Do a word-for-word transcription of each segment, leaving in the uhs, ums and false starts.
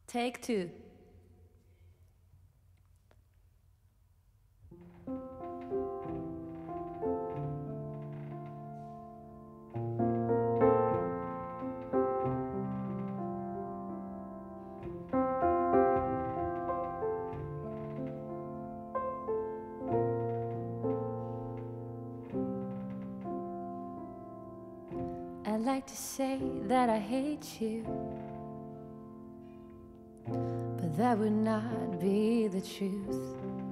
Take two. I'd like to say that I hate you, but that would not be the truth.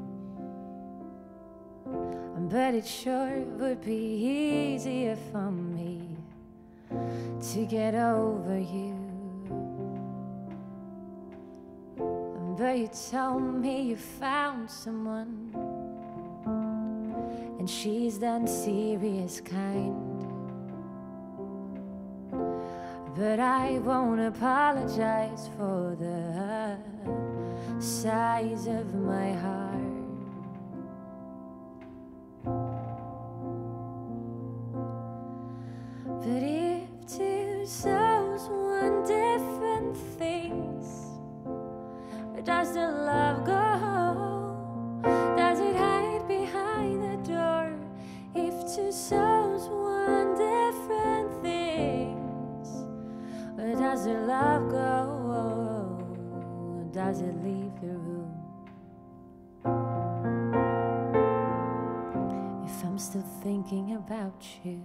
But it sure would be easier for me to get over you. But you told me you found someone, and she's the unserious kind. But I won't apologize for the size of my heart. But if two souls want different things, where does the love go? Does it hide behind the door? If two souls want different things, where does the love go? Does it leave the room? If I'm still thinking about you,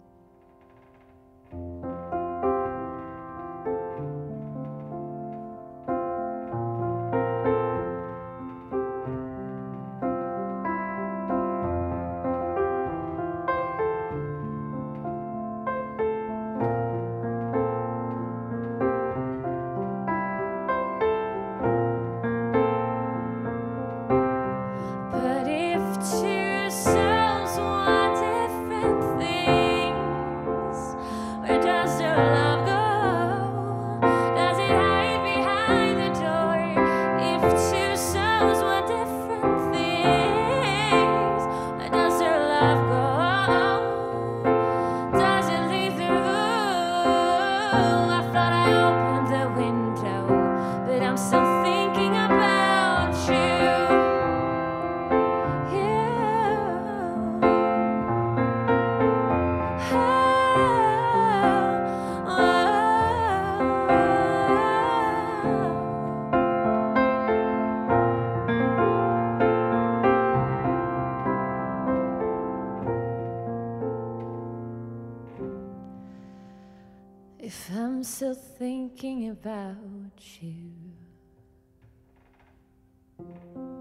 if I'm still thinking about you.